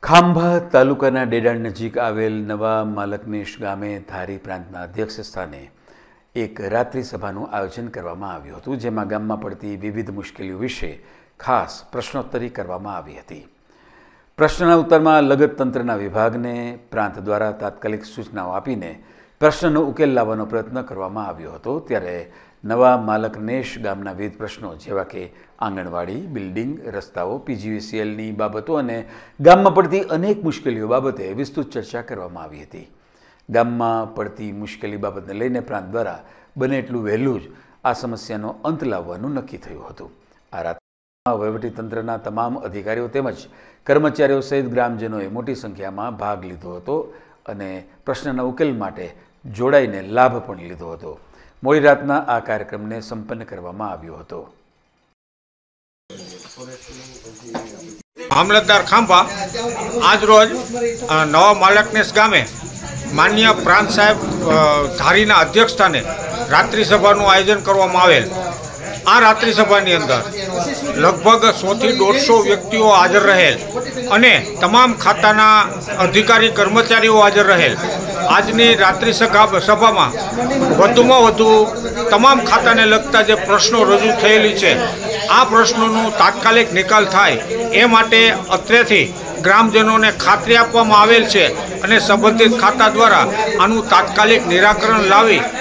ખાંભા તાલુકાના ડેડાણ નજીક આવેલ નવા માલકનેશ ગામે ધારી પ્રાંતના અધ્યક્ષ સ્થાને એક રાત્રિ સભાનું આયોજન કરવામાં આવ્યું હતું, જેમાં ગામમાં પડતી વિવિધ મુશ્કેલીઓ વિશે ખાસ પ્રશ્નોત્તરી કરવામાં આવી હતી। પ્રશ્નના ઉત્તરમાં લગત તંત્રના વિભાગને પ્રાંત દ્વારા તાત્કાલિક સૂચનાઓ આપીને પ્રશ્નનો ઉકેલ લાવવાનો પ્રયત્ન કરવામાં આવ્યો હતો। ત્યારે નવા માલકનેશ ગામના વિવિધ પ્રશ્નો જેવા કે આંગણવાડી, બિલ્ડિંગ, રસ્તાઓ, પીજીવીસીએલની બાબતો અને ગામમાં પડતી અનેક મુશ્કેલીઓ બાબતે વિસ્તૃત ચર્ચા કરવામાં આવી હતી। ગામમાં પડતી મુશ્કેલી બાબતને લઈને પ્રાંત દ્વારા બને એટલું વહેલું જ આ સમસ્યાનો અંત લાવવાનું નક્કી થયું હતું। આ રાત્રિમાં વહીવટીતંત્રના તમામ અધિકારીઓ તેમજ કર્મચારીઓ સહિત ગ્રામજનોએ મોટી સંખ્યામાં ભાગ લીધો હતો અને પ્રશ્નના ઉકેલ માટે જોડાઈને લાભ પણ લીધો હતો। મોડી રાતના આ કાર્યક્રમને સંપન્ન કરવામાં આવ્યો હતો। મામલતદાર ખાંભા આજ રોજ નવા માલકનેશ ગામે માનનીય પ્રાંત સાહેબ ધારીના અધ્યક્ષ સ્થાને રાત્રિ સભાનું આયોજન કરવામાં આવેલ। આ રાત્રિ સભાની અંદર લગભગ 100 થી 150 વ્યક્તિઓ હાજર રહેલ અને તમામ ખાતાના અધિકારી કર્મચારીઓ હાજર રહેલ। આજની રાત્રિ સભામાં વધુમાં વધુ તમામ ખાતાને લગતા જે પ્રશ્નો રજૂ થયેલી છે આ પ્રશ્નોનો તાત્કાલિક નિકાલ થાય એ માટે અત્રેથી ગ્રામજનોને ખાતરી આપવામાં આવેલ છે અને સંબંધિત ખાતા દ્વારા આનું તાત્કાલિક નિરાકરણ લાવી